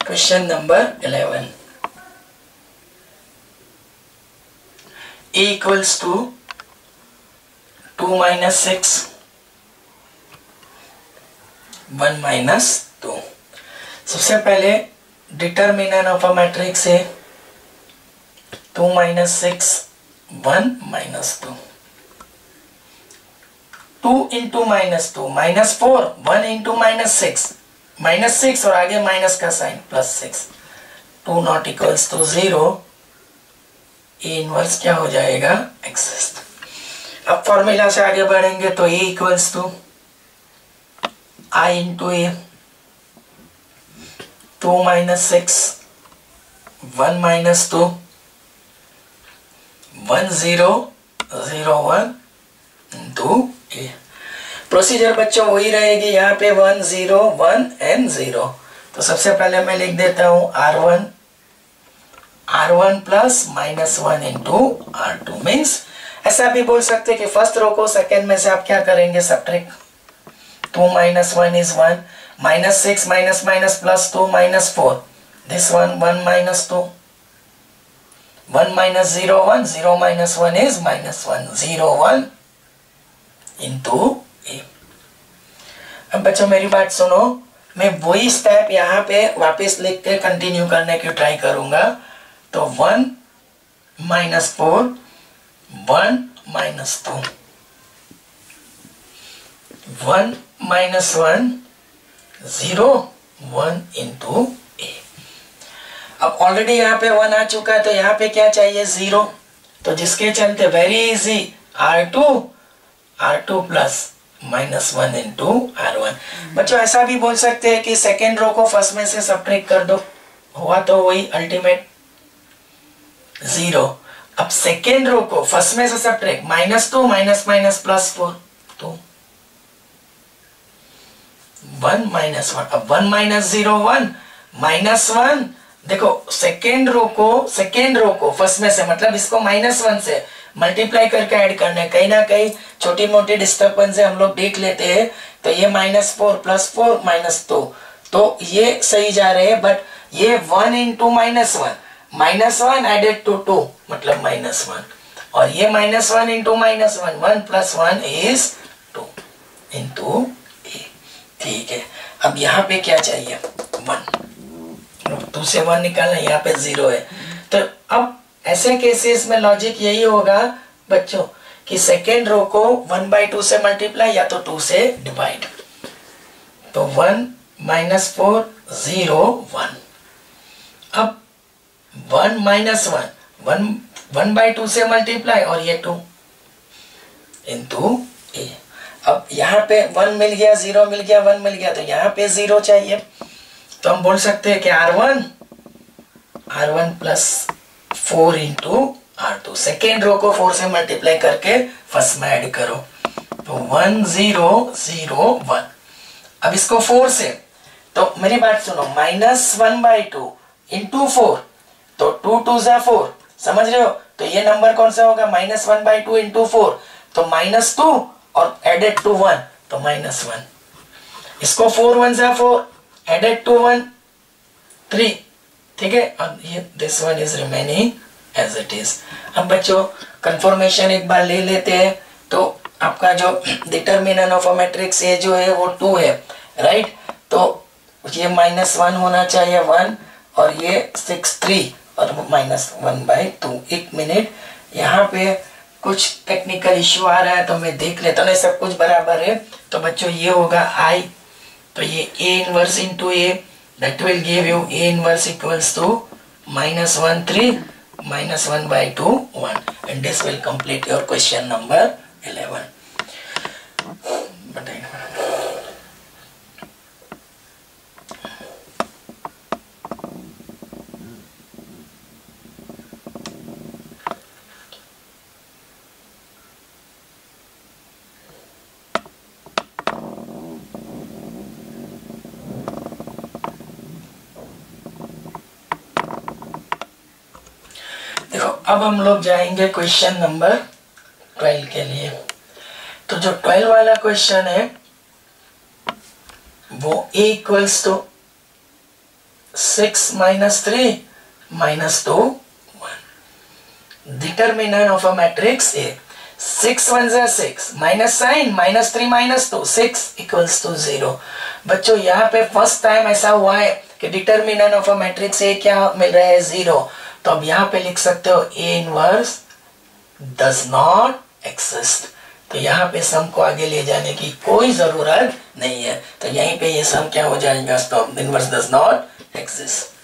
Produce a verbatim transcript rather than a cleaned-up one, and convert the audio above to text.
Question number eleven, a equals to two minus six, one minus two. सबसे पहले determinant of a matrix है two minus six, one minus two. Two into minus two minus four, one into minus six minus six और आगे minus का sign plus six. Two not equals to zero, A inverse क्या हो जाएगा, exist. अब formula से आगे बढ़ेंगे तो A equals to I into A, two minus six, one minus two, one zero zero one into A. Procedure बच्चों वही रहेगी, यहाँ पे one zero one and zero. तो सबसे पहले मैं लिख देता हूं R one, R one plus minus one into R two. Means ऐसा भी बोल सकते हैं कि फर्स्ट रो को सेकेंड में से आप क्या करेंगे, subtract. Two minus one is one, minus six minus minus plus two minus four, this one one minus two, one minus zero one, zero minus one is minus one, zero one into A. अब बच्चों मेरी बात सुनो, मैं वही step यहाँ पे वापस लिख के कंटिन्यू करने की ट्राई करूंगा। तो one minus four, one minus two, one minus one, zero one into A. अब ऑलरेडी यहाँ पे वन आ चुका है तो यहाँ पे क्या चाहिए, जीरो। तो जिसके चलते very easy, R two R two plus minus one into R one. बच्चों ऐसा भी बोल सकते हैं कि सेकेंड रो को फर्स्ट में से सब्ट्रैक्ट कर दो, हुआ तो वही अल्टीमेट जीरो। अब सेकेंड रो को फर्स्ट में से subtract, minus two minus minus plus four, two, one minus one. अब one minus zero one, minus one. देखो सेकेंड रो को सेकेंड रो को फर्स्ट में से मतलब इसको माइनस वन से मल्टीप्लाई करके ऐड करने, कहीं ना कहीं छोटी मोटी डिस्टर्बेंस हम लोग देख लेते हैं। तो ये minus four plus four minus two, तो ये सही जा रहे हैं। बट ये one into minus one, minus one added to two मतलब माइनस वन, और ये minus one into minus one, one plus one is two into A. ठीक है, अब यहाँ पे क्या चाहिए, वन। टू से वन निकालना, यहाँ पे जीरो है। तो अब ऐसे केसेस में लॉजिक यही होगा बच्चों कि सेकेंड रो को वन बाई टू से मल्टीप्लाई या तो टू से डिवाइड। तो one minus four, zero one. अब one minus one, one one by two से मल्टीप्लाई और ये टू इंटू ए। अब यहाँ पे वन मिल गया, जीरो मिल गया, वन मिल गया, तो यहाँ पे जीरो चाहिए। तो हम बोल सकते हैं कि R one R one plus four into R two. Second row को फोर से मल्टीप्लाई करके फर्स्ट में ऐड करो, तो वन जीरो जीरो वन। अब इसको फोर से, तो मेरी बात सुनो, minus one by two into four, तो टू टू जा फोर, समझ रहे हो। तो ये नंबर कौन सा होगा, minus one by two into four, तो माइनस टू और एडेड टू वन, तो माइनस वन। इसको फोर वन जा four, added to one, three. ठीक है, और ये this one is remaining as it is. अब बच्चों कंफर्मेशन एक बार ले लेते हैं। तो आपका जो determinant of a matrix A जो है वो टू है, राइट। तो ये माइनस वन होना चाहिए, वन, और ये सिक्स थ्री और माइनस वन बाई टू। एक मिनट, यहाँ पे कुछ टेक्निकल इश्यू आ रहा है तो मैं देख लेता हूँ। सब कुछ बराबर है तो बच्चों ये होगा आई, तो ये A inverse into A, that will give you A inverse equals to minus one three minus one by two one, and this will complete your question number eleven. देखो अब हम लोग जाएंगे क्वेश्चन नंबर ट्वेल्व के लिए। तो जो twelve वाला क्वेश्चन है वो a equals to six minus three minus two one. Determinant of a matrix A, six one जा six, minus sign, minus three minus two, six equals to zero. बच्चों यहाँ पे फर्स्ट टाइम ऐसा हुआ है कि determinant of a matrix A क्या मिल रहा है, जीरो। तो अब यहाँ पे लिख सकते हो A inverse does not exist. तो यहाँ पे सम को आगे ले जाने की कोई जरूरत नहीं है, तो यहीं पे ये सम क्या हो जाएगा, तो इनवर्स डज नॉट एक्सिस्ट।